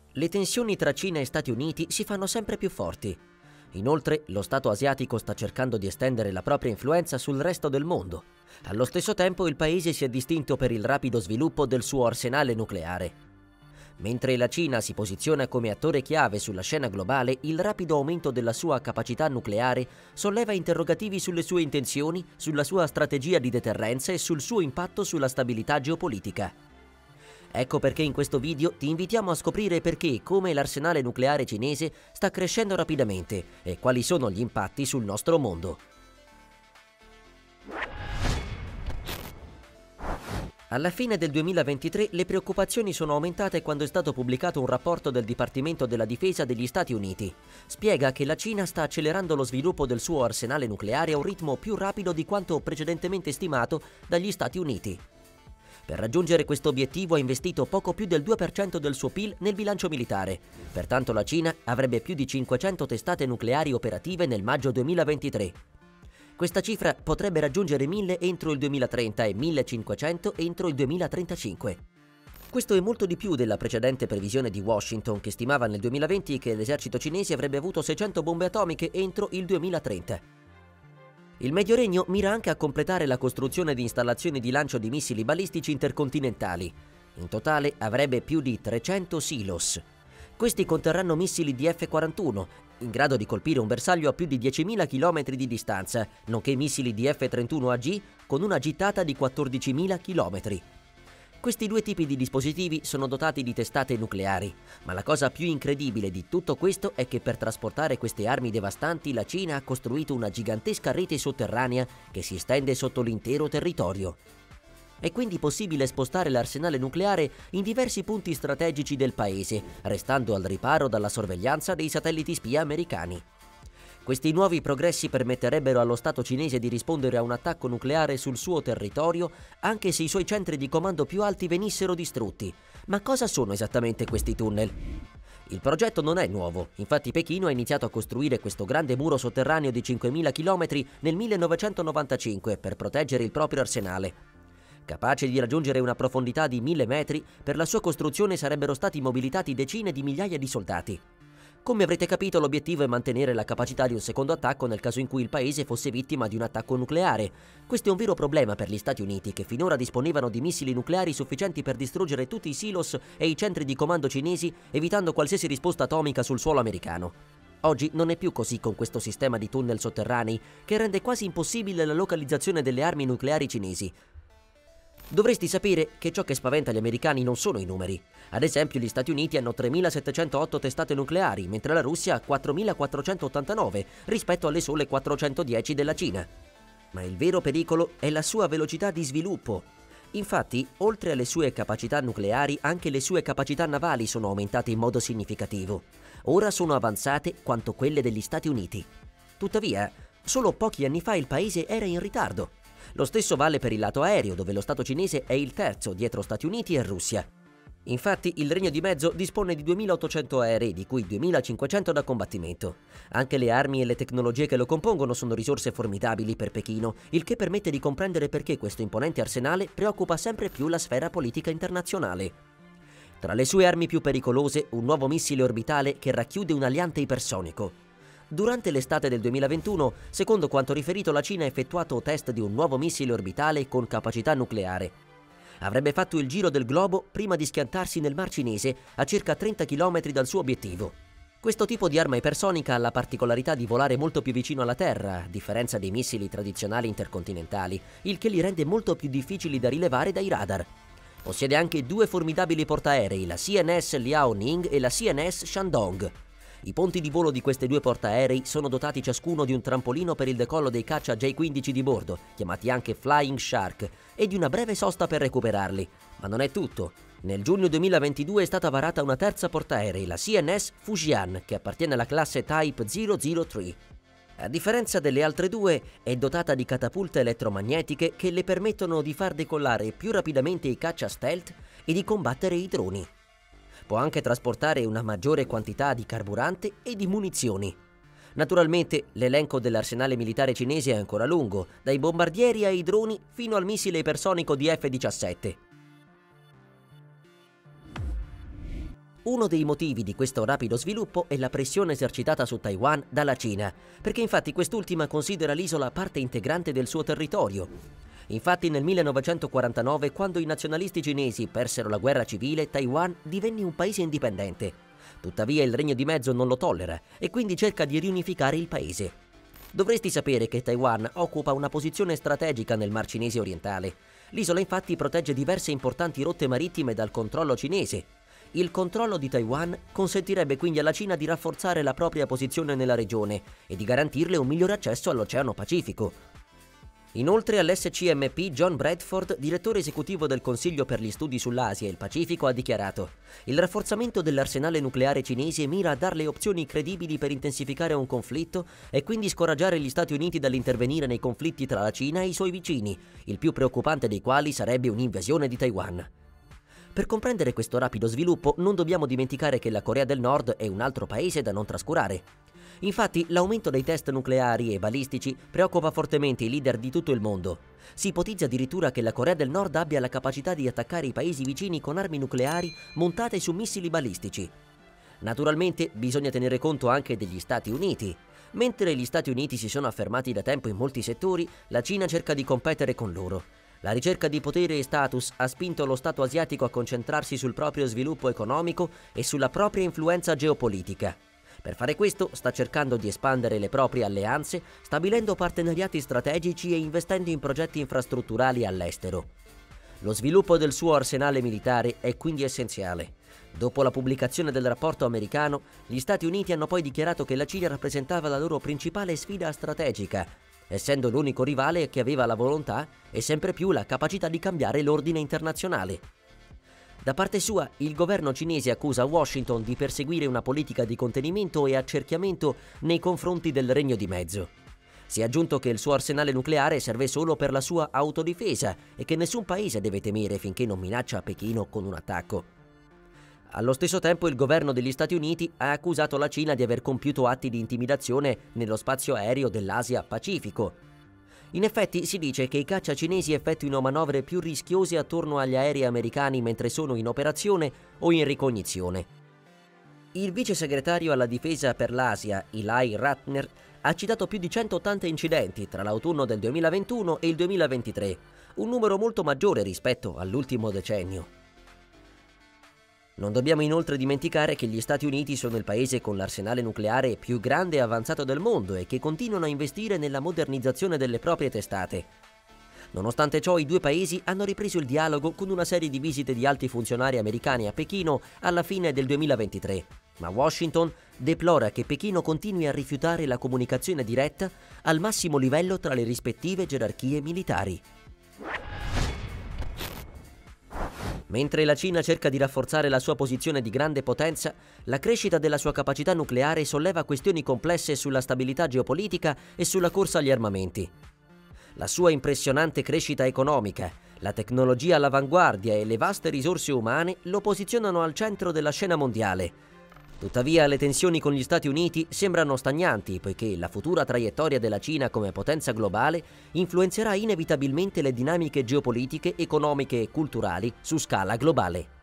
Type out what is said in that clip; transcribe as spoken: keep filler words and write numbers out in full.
Le tensioni tra Cina e Stati Uniti si fanno sempre più forti. Inoltre, lo Stato asiatico sta cercando di estendere la propria influenza sul resto del mondo. Allo stesso tempo, il paese si è distinto per il rapido sviluppo del suo arsenale nucleare. Mentre la Cina si posiziona come attore chiave sulla scena globale, il rapido aumento della sua capacità nucleare solleva interrogativi sulle sue intenzioni, sulla sua strategia di deterrenza e sul suo impatto sulla stabilità geopolitica. Ecco perché in questo video ti invitiamo a scoprire perché e come l'arsenale nucleare cinese sta crescendo rapidamente e quali sono gli impatti sul nostro mondo. Alla fine del duemilaventitré le preoccupazioni sono aumentate quando è stato pubblicato un rapporto del Dipartimento della Difesa degli Stati Uniti. Spiega che la Cina sta accelerando lo sviluppo del suo arsenale nucleare a un ritmo più rapido di quanto precedentemente stimato dagli Stati Uniti. Per raggiungere questo obiettivo ha investito poco più del due per cento del suo P I L nel bilancio militare. Pertanto la Cina avrebbe più di cinquecento testate nucleari operative nel maggio duemilaventitré. Questa cifra potrebbe raggiungere mille entro il duemilatrenta e millecinquecento entro il duemilatrentacinque. Questo è molto di più della precedente previsione di Washington, che stimava nel duemilaventi che l'esercito cinese avrebbe avuto seicento bombe atomiche entro il duemilatrenta. Il Medio Regno mira anche a completare la costruzione di installazioni di lancio di missili balistici intercontinentali. In totale avrebbe più di trecento silos. Questi conterranno missili D F quarantuno, in grado di colpire un bersaglio a più di diecimila chilometri di distanza, nonché missili D F trentuno A G con una gittata di quattordicimila chilometri. Questi due tipi di dispositivi sono dotati di testate nucleari, ma la cosa più incredibile di tutto questo è che per trasportare queste armi devastanti la Cina ha costruito una gigantesca rete sotterranea che si estende sotto l'intero territorio. È quindi possibile spostare l'arsenale nucleare in diversi punti strategici del paese, restando al riparo dalla sorveglianza dei satelliti spia americani. Questi nuovi progressi permetterebbero allo Stato cinese di rispondere a un attacco nucleare sul suo territorio anche se i suoi centri di comando più alti venissero distrutti. Ma cosa sono esattamente questi tunnel? Il progetto non è nuovo, infatti Pechino ha iniziato a costruire questo grande muro sotterraneo di cinquemila chilometri nel millenovecentonovantacinque per proteggere il proprio arsenale. Capace di raggiungere una profondità di mille metri, per la sua costruzione sarebbero stati mobilitati decine di migliaia di soldati. Come avrete capito, l'obiettivo è mantenere la capacità di un secondo attacco nel caso in cui il paese fosse vittima di un attacco nucleare. Questo è un vero problema per gli Stati Uniti, che finora disponevano di missili nucleari sufficienti per distruggere tutti i silos e i centri di comando cinesi, evitando qualsiasi risposta atomica sul suolo americano. Oggi non è più così con questo sistema di tunnel sotterranei, che rende quasi impossibile la localizzazione delle armi nucleari cinesi. Dovresti sapere che ciò che spaventa gli americani non sono i numeri. Ad esempio, gli Stati Uniti hanno tremilasettecentootto testate nucleari, mentre la Russia ha quattromilaquattrocentottantanove rispetto alle sole quattrocentodieci della Cina. Ma il vero pericolo è la sua velocità di sviluppo. Infatti, oltre alle sue capacità nucleari, anche le sue capacità navali sono aumentate in modo significativo. Ora sono avanzate quanto quelle degli Stati Uniti. Tuttavia, solo pochi anni fa il paese era in ritardo. Lo stesso vale per il lato aereo, dove lo Stato cinese è il terzo dietro Stati Uniti e Russia. Infatti, il Regno di Mezzo dispone di duemilaottocento aerei, di cui duemilacinquecento da combattimento. Anche le armi e le tecnologie che lo compongono sono risorse formidabili per Pechino, il che permette di comprendere perché questo imponente arsenale preoccupa sempre più la sfera politica internazionale. Tra le sue armi più pericolose, un nuovo missile orbitale che racchiude un aliante ipersonico. Durante l'estate del duemilaventuno, secondo quanto riferito, la Cina ha effettuato test di un nuovo missile orbitale con capacità nucleare. Avrebbe fatto il giro del globo prima di schiantarsi nel Mar Cinese a circa trenta chilometri dal suo obiettivo. Questo tipo di arma ipersonica ha la particolarità di volare molto più vicino alla Terra, a differenza dei missili tradizionali intercontinentali, il che li rende molto più difficili da rilevare dai radar. Possiede anche due formidabili portaerei, la C N S Liaoning e la C N S Shandong. I ponti di volo di queste due portaerei sono dotati ciascuno di un trampolino per il decollo dei caccia J quindici di bordo, chiamati anche Flying Shark, e di una breve sosta per recuperarli. Ma non è tutto. Nel giugno duemilaventidue è stata varata una terza portaerei, la C N S Fujian, che appartiene alla classe Type zero zero tre. A differenza delle altre due, è dotata di catapulte elettromagnetiche che le permettono di far decollare più rapidamente i caccia stealth e di combattere i droni. Può anche trasportare una maggiore quantità di carburante e di munizioni. Naturalmente, l'elenco dell'arsenale militare cinese è ancora lungo, dai bombardieri ai droni fino al missile ipersonico D F diciassette. Uno dei motivi di questo rapido sviluppo è la pressione esercitata su Taiwan dalla Cina, perché infatti quest'ultima considera l'isola parte integrante del suo territorio. Infatti nel millenovecentoquarantanove, quando i nazionalisti cinesi persero la guerra civile, Taiwan divenne un paese indipendente. Tuttavia il Regno di Mezzo non lo tollera e quindi cerca di riunificare il paese. Dovresti sapere che Taiwan occupa una posizione strategica nel Mar Cinese orientale. L'isola infatti protegge diverse importanti rotte marittime dal controllo cinese. Il controllo di Taiwan consentirebbe quindi alla Cina di rafforzare la propria posizione nella regione e di garantirle un migliore accesso all'Oceano Pacifico. Inoltre all'S C M P John Bradford, direttore esecutivo del Consiglio per gli studi sull'Asia e il Pacifico, ha dichiarato: «Il rafforzamento dell'arsenale nucleare cinese mira a darle opzioni credibili per intensificare un conflitto e quindi scoraggiare gli Stati Uniti dall'intervenire nei conflitti tra la Cina e i suoi vicini, il più preoccupante dei quali sarebbe un'invasione di Taiwan». Per comprendere questo rapido sviluppo non dobbiamo dimenticare che la Corea del Nord è un altro paese da non trascurare. Infatti l'aumento dei test nucleari e balistici preoccupa fortemente i leader di tutto il mondo. Si ipotizza addirittura che la Corea del Nord abbia la capacità di attaccare i paesi vicini con armi nucleari montate su missili balistici. Naturalmente bisogna tenere conto anche degli Stati Uniti. Mentre gli Stati Uniti si sono affermati da tempo in molti settori, la Cina cerca di competere con loro. La ricerca di potere e status ha spinto lo Stato asiatico a concentrarsi sul proprio sviluppo economico e sulla propria influenza geopolitica. Per fare questo sta cercando di espandere le proprie alleanze, stabilendo partenariati strategici e investendo in progetti infrastrutturali all'estero. Lo sviluppo del suo arsenale militare è quindi essenziale. Dopo la pubblicazione del rapporto americano, gli Stati Uniti hanno poi dichiarato che la Cina rappresentava la loro principale sfida strategica, essendo l'unico rivale che aveva la volontà e sempre più la capacità di cambiare l'ordine internazionale. Da parte sua, il governo cinese accusa Washington di perseguire una politica di contenimento e accerchiamento nei confronti del Regno di Mezzo. Si è aggiunto che il suo arsenale nucleare serve solo per la sua autodifesa e che nessun paese deve temere finché non minaccia Pechino con un attacco. Allo stesso tempo il governo degli Stati Uniti ha accusato la Cina di aver compiuto atti di intimidazione nello spazio aereo dell'Asia-Pacifico. In effetti si dice che i caccia cinesi effettuino manovre più rischiose attorno agli aerei americani mentre sono in operazione o in ricognizione. Il vice segretario alla difesa per l'Asia, Eli Ratner, ha citato più di centottanta incidenti tra l'autunno del duemilaventuno e il duemilaventitré, un numero molto maggiore rispetto all'ultimo decennio. Non dobbiamo inoltre dimenticare che gli Stati Uniti sono il paese con l'arsenale nucleare più grande e avanzato del mondo e che continuano a investire nella modernizzazione delle proprie testate. Nonostante ciò, i due paesi hanno ripreso il dialogo con una serie di visite di alti funzionari americani a Pechino alla fine del duemilaventitré, ma Washington deplora che Pechino continui a rifiutare la comunicazione diretta al massimo livello tra le rispettive gerarchie militari. Mentre la Cina cerca di rafforzare la sua posizione di grande potenza, la crescita della sua capacità nucleare solleva questioni complesse sulla stabilità geopolitica e sulla corsa agli armamenti. La sua impressionante crescita economica, la tecnologia all'avanguardia e le vaste risorse umane lo posizionano al centro della scena mondiale. Tuttavia le tensioni con gli Stati Uniti sembrano stagnanti, poiché la futura traiettoria della Cina come potenza globale influenzerà inevitabilmente le dinamiche geopolitiche, economiche e culturali su scala globale.